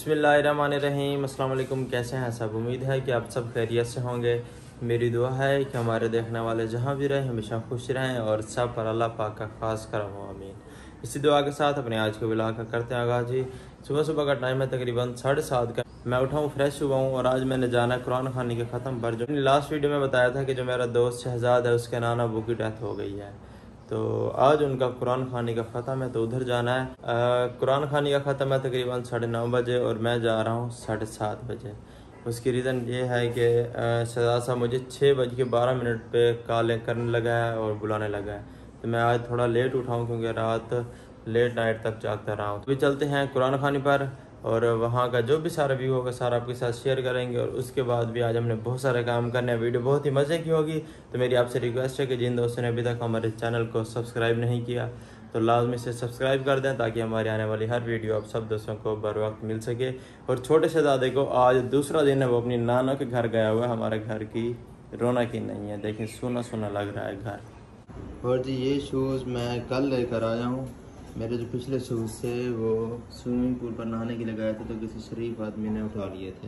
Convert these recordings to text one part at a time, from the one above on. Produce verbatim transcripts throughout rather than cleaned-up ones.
बिस्मिल्लाहिर्रहमानिर्रहीम। अस्सलाम वालेकुम। कैसे हैं सब? उम्मीद है कि आप सब खैरियत से होंगे। मेरी दुआ है कि हमारे देखने वाले जहाँ भी रहें हमेशा खुश रहें और सब पर अल्लाह पाक का खास करम हो, आमीन। इसी दुआ के साथ अपने आज को व्लॉग का करते हैं आगाज़ जी। सुबह सुबह का टाइम है तकरीबन साढ़े सात का। मैं उठा हूँ, फ्रेश हुआ हूँ और आज मैंने जाना है कुरान खानी के ख़त्म पर। जो लास्ट वीडियो में बताया था कि जो मेरा दोस्त शहजाद है उसके नाना अबू की डेथ हो गई है, तो आज उनका कुरान खानी का ख़त्म है, तो उधर जाना है। कुरान खानी का ख़त्म है तकरीबन साढ़े नौ बजे और मैं जा रहा हूँ साढ़े सात बजे। उसकी रीज़न ये है कि शहजाद साहब मुझे छः बज के बारह मिनट पे कॉलें करने लगा है और बुलाने लगा है, तो मैं आज थोड़ा लेट उठाऊँ क्योंकि रात लेट नाइट तक जागता रहा हूँ। अभी चलते हैं कुरान खानी पर और वहाँ का जो भी सारा व्यू होगा सारा आपके साथ शेयर करेंगे। और उसके बाद भी आज हमने बहुत सारे काम करने हैं, वीडियो बहुत ही मज़े की होगी। तो मेरी आपसे रिक्वेस्ट है कि जिन दोस्तों ने अभी तक हमारे चैनल को सब्सक्राइब नहीं किया तो लाजमी से सब्सक्राइब कर दें ताकि हमारी आने वाली हर वीडियो आप सब दोस्तों को बर वक्त मिल सके। और छोटे शहजादे को आज दूसरा दिन है, वो अपनी नाना के घर गया हुआ है। हमारे घर की रौनक ही नहीं है, देखिए सूना सूना लग रहा है घर। और जी ये शूज़ मैं कल लेकर आया हूँ। मेरे जो पिछले शूज़ थे वो स्विमिंग पूल पर नहाने के लिए गए थे, तो किसी शरीफ आदमी ने उठा लिए थे।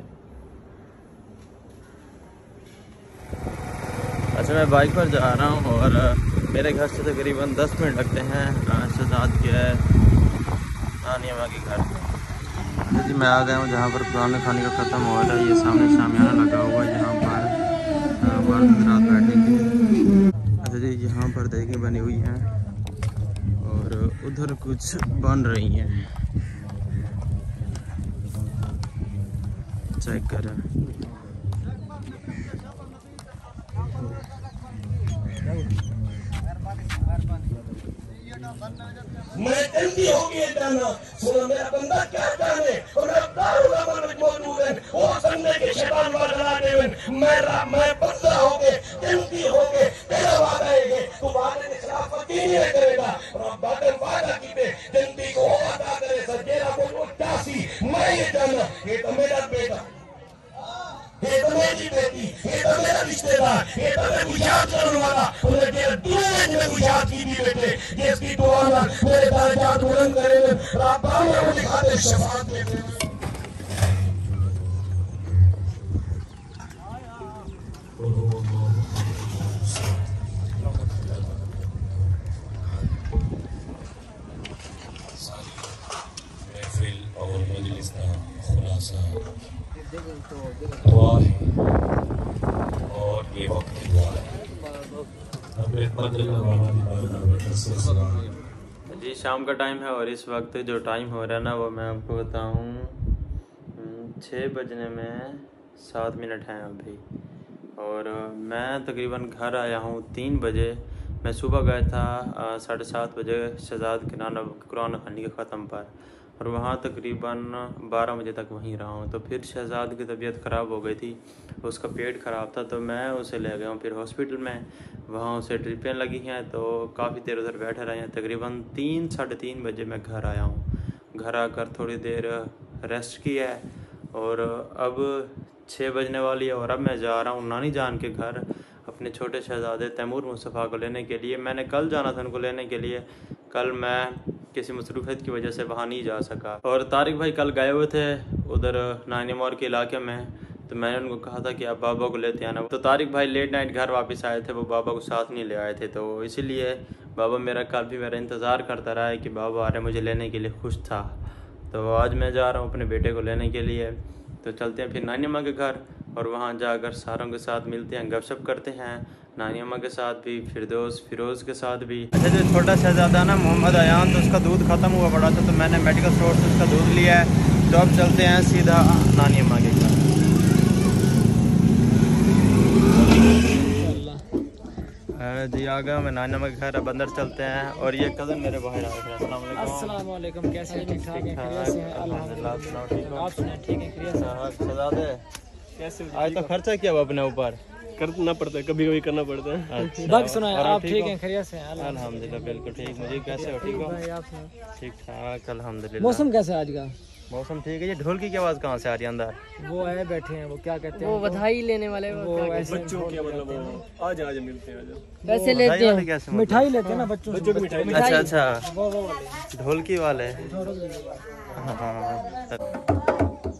अच्छा, मैं बाइक पर जा रहा हूँ और मेरे घर से तकरीबन दस मिनट लगते हैं शहजाद के नानी अम्मा के घर पे। जी मैं आ गया हूँ जहाँ पर पुराने खाने का ख़त्म हो रहा है। ये सामने शामियाना लगा हुआ है जहाँ पर मर्द रात बैठे थे। अच्छा जी यहाँ पर देखें बनी हुई हैं और उधर कुछ बन रही हैं, चेक करें। मैं जल्दी हो गई जाना सुनो मेरा बंदा क्या जाने और दारुल अमल मौजूद है वो संगे के शैतान वाला देवन मेरा मैं बंदा हो गए जल्दी हो गए तेरा वादा है तू वादे के खिलाफ नहीं करेगा और बादल वादा की पे जल्दी को अदा करे सजेरा को तासी मैं ये जाना ये तो मेरा बेटा, ये तो मेरी बेटी, ये तो मेरा रिश्तेदार, ये तो मैं गुजात करने वाला और तेरे दुनिया में गुजात की भी बेटे ये इसकी दुआ ना मेरे दर्जात बुलंद करे रब्बा में मुझे खातिर शफाअत देते महफिल और मजलिस का खुलासा दुआ है और ये वक्त की दुआ है। जी शाम का टाइम है और इस वक्त जो टाइम हो रहा है ना वो मैं आपको बताऊँ छः बजने में सात मिनट हैं अभी। और मैं तकरीबन घर आया हूँ तीन बजे। मैं सुबह गया था साढ़े सात बजे शहजाद के नाना कुरान खानी के ख़त्म पर और वहाँ तकरीबन बारह बजे तक वहीं रहा हूँ। तो फिर शहजाद की तबीयत ख़राब हो गई थी, उसका पेट ख़राब था, तो मैं उसे ले गया हूँ फिर हॉस्पिटल में। वहाँ उसे ड्रिपें लगी हैं तो काफ़ी देर उधर बैठे रहे हैं। तकरीबन तीन साढ़े तीन बजे मैं घर आया हूँ। घर आकर थोड़ी देर रेस्ट की है और अब छः बजने वाली है और अब मैं जा रहा हूँ नानी जान के घर अपने छोटे शहजादे तैमूर मुस्तफ़ा को लेने के लिए। मैंने कल जाना था उनको लेने के लिए, कल मैं किसी मसरूफियत की वजह से वहाँ नहीं जा सका। और तारिक भाई कल गए हुए थे उधर नानी मोर के इलाके में, तो मैंने उनको कहा था कि आप बाबा को लेते आना। तो तारिक भाई लेट नाइट घर वापस आए थे, वो बाबा को साथ नहीं ले आए थे, तो इसीलिए बाबा मेरा कल भी मेरा इंतज़ार करता रहा है कि बाबा आ रहे मुझे लेने के लिए खुश था। तो आज मैं जा रहा हूँ अपने बेटे को लेने के लिए। तो चलते हैं फिर नानी अम्मा के घर और वहाँ जाकर सारों के साथ मिलते हैं, गपशप करते हैं, नानी अम्मा के साथ भी, फिरदौस फिरोज़ के साथ भी। अच्छा जो छोटा शहजादा ना मोहम्मद अयान, तो उसका दूध ख़त्म हुआ पड़ा था, तो मैंने मेडिकल स्टोर से उसका दूध लिया है। तो अब चलते हैं सीधा नानी अम्मा के घर। जी आ गया मैं नानी अम्मा के घर, अब अंदर चलते हैं। और ये कज़न मेरे बाहर आए थे। अस्सलाम वालेकुम, कैसे हैं? ठीक ठाक हैं, खैरियत से हैं? अल्हम्दुलिल्लाह। आप सुनाओ, ठीक हो? आप सुनाएं? ठीक है, खैरियत से हैं? शहजादे कैसे आज तो खर्चा किया हुआ अपने ऊपर करना पड़ता है, कभी कभी करना पड़ता है। अच्छा, बाकी सुनाएं, और आप ठीक हैं, खैरियत से हैं? अल्हम्दुलिल्लाह बिल्कुल ठीक। मुझे कैसे हो? ठीक हो? आप सुनाएं? ठीक ठाक अल्हम्दुलिल्लाह। मौसम कैसा है आज का? मौसम ठीक है। ये ढोल की आवाज़ कहाँ से आ रही है अंदर? वो आए बैठे हैं, वो क्या कहते हैं, वो बधाई लेने वाले वो ऐसे बच्चों के मतलब आज आज मिलते हैं आज पैसे लेते हैं, कैसे मतलब? मिठाई लेते हैं ना बच्चों से। बच्चों की मिठाई अच्छा अच्छा वो वो वाले ढोलकी वाले। हाँ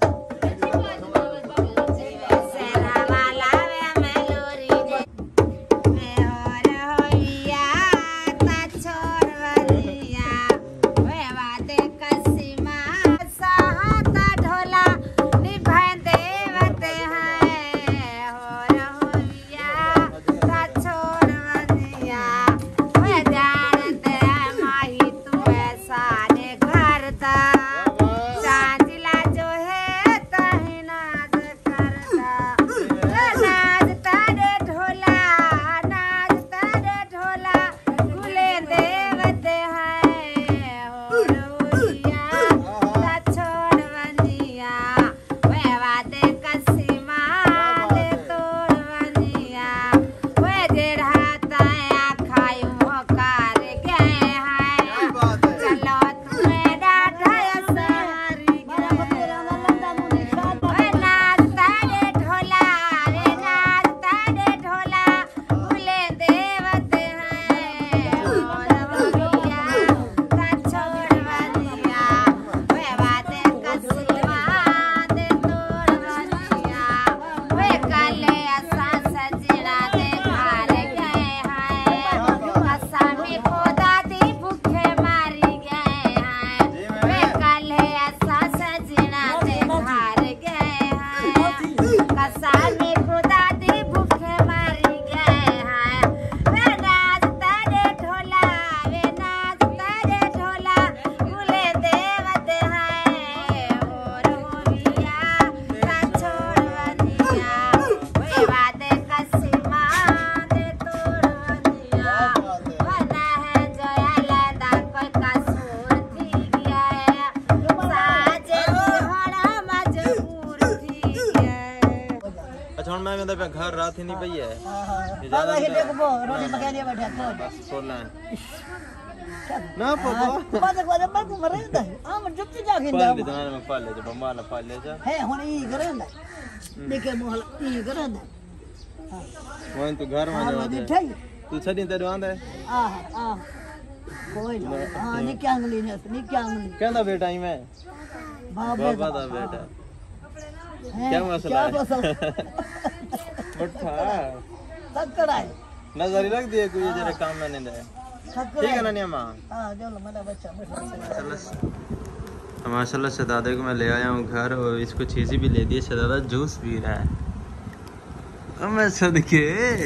हुन मैं वेंदा पे घर रात ही नहीं पई है हां हां बाबा ही देखबो रोटी पका दिया बैठा तो बस खोलना है ना पापा बात को जब मैं मरे दा हम जब से जाके पाल जा ले जना में पाल ले जब माला पाल ले जा है हुन ई करंदा देखे मोहल ई करंदा वो तू घर में हां जा मजे ठई तू छड़ी तेरे आंदा है आ आ कोई ना हां नी क्या अंगली ने नी क्या अंगली कहंदा बेटा ही मैं बाबा बाबा दा बेटा हैं, क्या मसला है क्या मसला उठा सक्कड़ा है नजर रख दिए कोई जरा काम में नहीं दे सक्कड़ा ठीक है ना नियमा हां चलो मेरा बच्चा बैठा माशाल्लाह शहजादे को मैं ले आया हूँ घर और इसको चीज़ें भी ले दी है। शहजादा जूस पी रहा है अब मैं सदके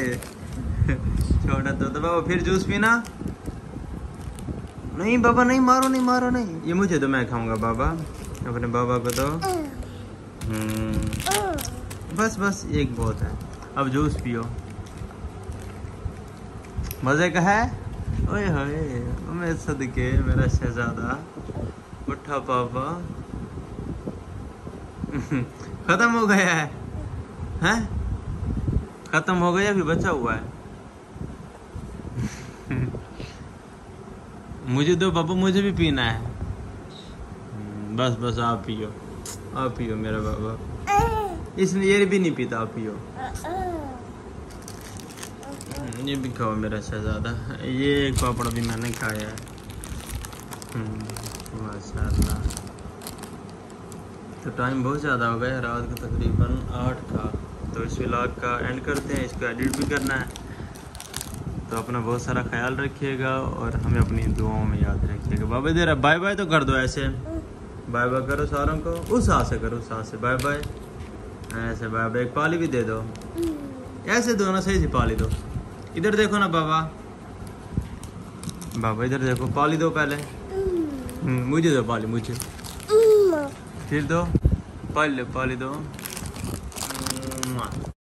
छोटा तो, तो बाबा फिर जूस पीना नहीं बाबा नहीं मारो नहीं मारो नहीं ये मुझे तो मैं खाऊंगा बाबा अपने बाबा को तो हम्म बस बस एक बहुत है अब जूस पियो मजे का है ओए होए मैं सदके मेरा शहजादा उठा पापा खत्म हो गया है हैं खत्म हो गया अभी बचा हुआ है मुझे दो पापा मुझे भी पीना है बस बस आप पियो आप पियो मेरा बाबा इसलिए ये भी नहीं पीता आप पियो ये भी खाओ मेरा शहजादा ये एक पापड़ भी मैंने खाया है माशाल्लाह तो टाइम बहुत ज़्यादा हो गया रात को तकरीबन आठ का तो इस व्लॉग का एंड करते हैं इसको एडिट भी करना है तो अपना बहुत सारा ख्याल रखिएगा और हमें अपनी दुआओं में याद रखिएगा बाबा इधर बाय बाय तो कर दो ऐसे बाय बाय करो सारों को उस हाथ से करो उस हाथ से बाय बाय ऐसे बाय बाय एक पाली भी दे दो ऐसे दो ना सही से पाली दो इधर देखो ना बाबा बाबा इधर देखो पाली दो पहले मुझे दो पाली मुझे फिर दो पाली लो पाली दो